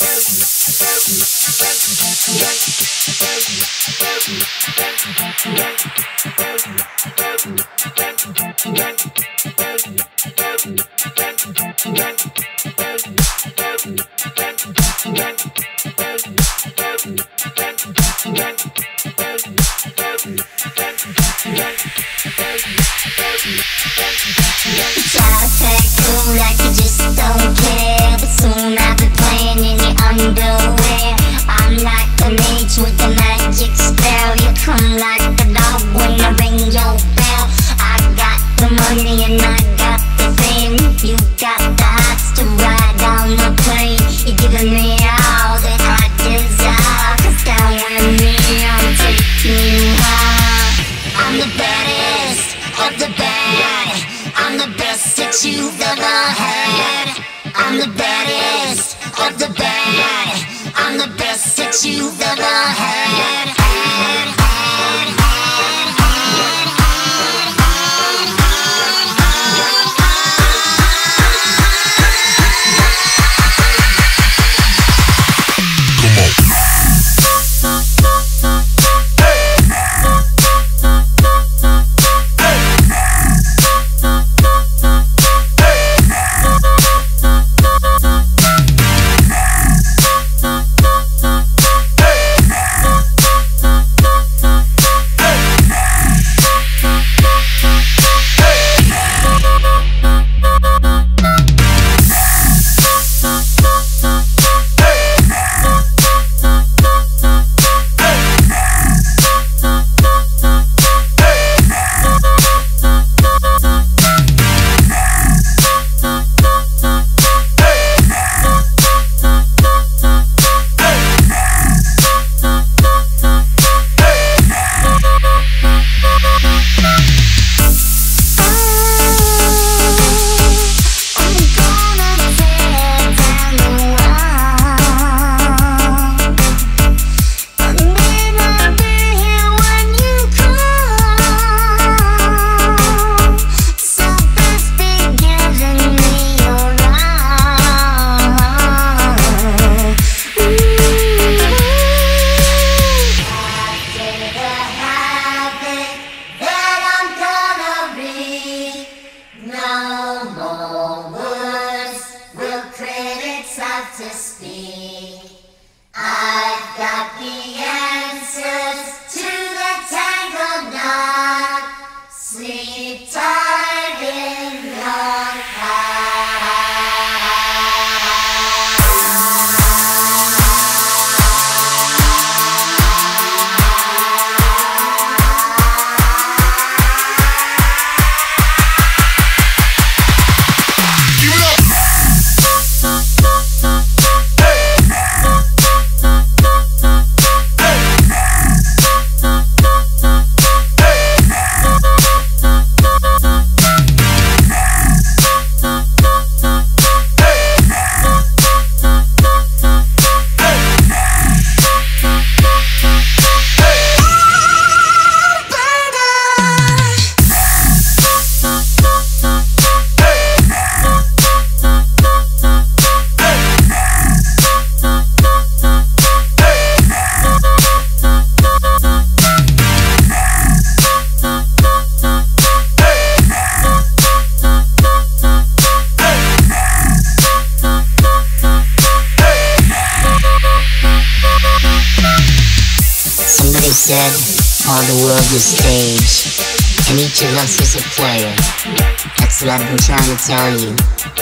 said, all the world is stage, and each of us is a player. That's what I've been trying to tell you.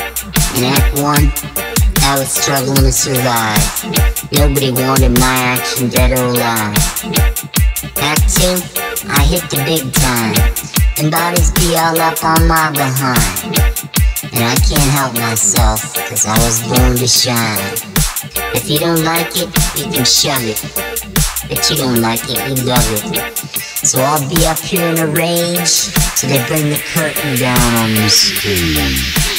In Act 1, I was struggling to survive. Nobody wanted my action, dead or alive. Act 2, I hit the big time, and bodies be all up on my behind. And I can't help myself, cause I was born to shine. If you don't like it, you can shove it. If you don't like it, you love it. So I'll be up here in a rage till they bring the curtain down on the stage.